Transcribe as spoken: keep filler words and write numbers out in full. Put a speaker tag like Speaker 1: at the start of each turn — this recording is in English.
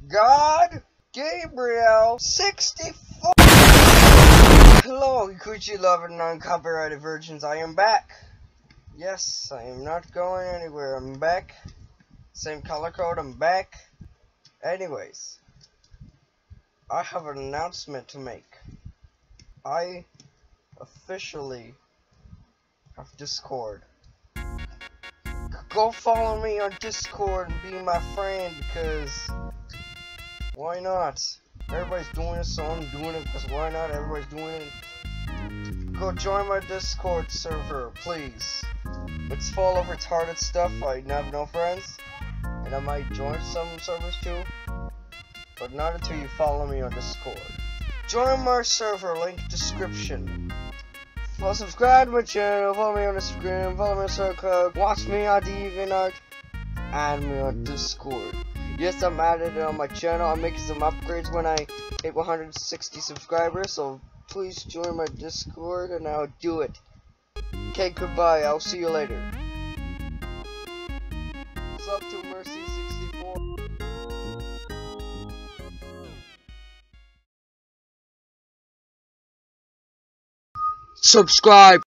Speaker 1: God Gabriel sixty-four. Hello, Gucci loving non-copyrighted virgins. I am back. Yes, I am not going anywhere. I'm back. Same color code. I'm back. Anyways, I have an announcement to make. I officially have Discord. Go follow me on Discord and be my friend, because why not? Everybody's doing it, so I'm doing it, because why not? Everybody's doing it. Go join my Discord server, please. It's full of retarded stuff. I have no friends, and I might join some servers too, but not until you follow me on Discord. Join my server, link description. Well, subscribe to my channel, follow me on Instagram, follow me on SoundCloud, watch me on DeviantArt, add me on Discord. Yes, I'm added on my channel. I'm making some upgrades when I hit one hundred sixty subscribers, so please join my Discord and I'll do it. Okay, goodbye. I'll see you later. What's up to Mercy sixty-four? Subscribe.